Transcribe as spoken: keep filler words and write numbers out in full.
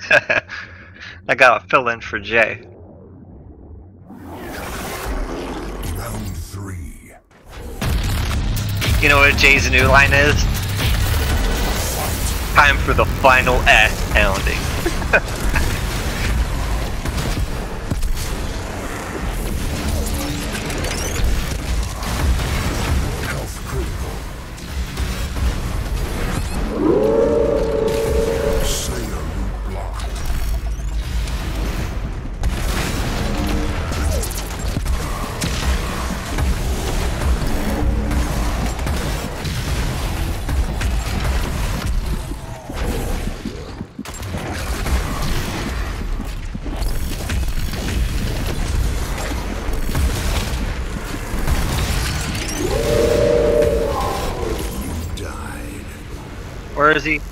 I gotta fill in for Jay. Round three. You know what Jay's new line is? Time for the final ass pounding. Health critical. Say a root block. Where is he?